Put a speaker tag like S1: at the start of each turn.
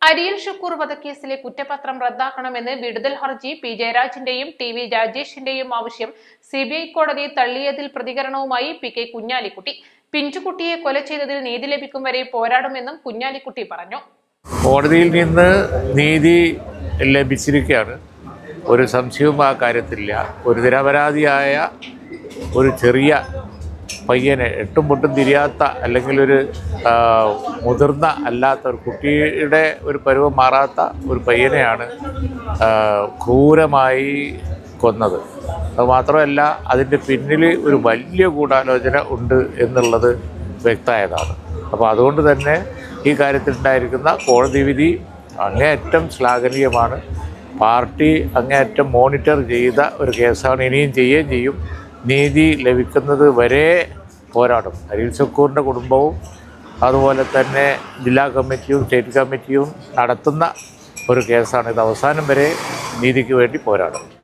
S1: അരിയിൽ ഷുക്കൂർ വധക്കേസിലെ കുറ്റപത്രം റദ്ദാക്കണമെന്ന് വിടുതൽ ഹർജി പി ജയരാജന്റെയും ടി വി രാജേഷിന്റെയും ആവശ്യം സിബിഐ കോടതി തള്ളിയതിൽ പ്രതികരണവുമായി പി കെ കുഞ്ഞാലിക്കുട്ടി. പിഞ്ചുകുട്ടിയെ കൊല ചെയ്തതിൽ നീതി ലഭിക്കും വരെ പോരാടുമെന്നും കുഞ്ഞാലിക്കുട്ടി പറഞ്ഞു.
S2: കോടതിയിൽ നിന്ന് നീതി ലഭിച്ചിരിക്കുകയാണ്. ഒരു സംശയവും ആ കാര്യത്തിലില്ല. ഒരു നിരപരാധിയായ ഒരു ചെറിയ പയ്യനെ എട്ടും പൊട്ടും തിരിയാത്ത അല്ലെങ്കിൽ ഒരു മുതിർന്ന അല്ലാത്ത ഒരു കുട്ടിയുടെ ഒരു പരുവം മാറാത്ത ഒരു പയ്യനെയാണ് ക്രൂരമായി കൊന്നത്. അതുമാത്രമല്ല, അതിൻ്റെ പിന്നിൽ ഒരു വലിയ ഗൂഢാലോചന ഉണ്ട് എന്നുള്ളത് വ്യക്തമായതാണ്. അപ്പോൾ അതുകൊണ്ട് തന്നെ ഈ കാര്യത്തിലുണ്ടായിരിക്കുന്ന കോടതി വിധി അങ്ങേയറ്റം ശ്ലാഘനീയമാണ്. പാർട്ടി അങ്ങേയറ്റം മോണിറ്റർ ചെയ്ത ഒരു കേസാണ്. ഇനിയും ചെയ്യുകയും ചെയ്യും. നീതി ലഭിക്കുന്നത് വരെ പോരാടും. അരിയിൽ ഷുക്കൂറിൻ്റെ കുടുംബവും അതുപോലെ തന്നെ ജില്ലാ കമ്മിറ്റിയും സ്റ്റേറ്റ് കമ്മിറ്റിയും നടത്തുന്ന ഒരു കേസാണ്. ഇത് അവസാനം വരെ നീതിക്ക് വേണ്ടി പോരാടും.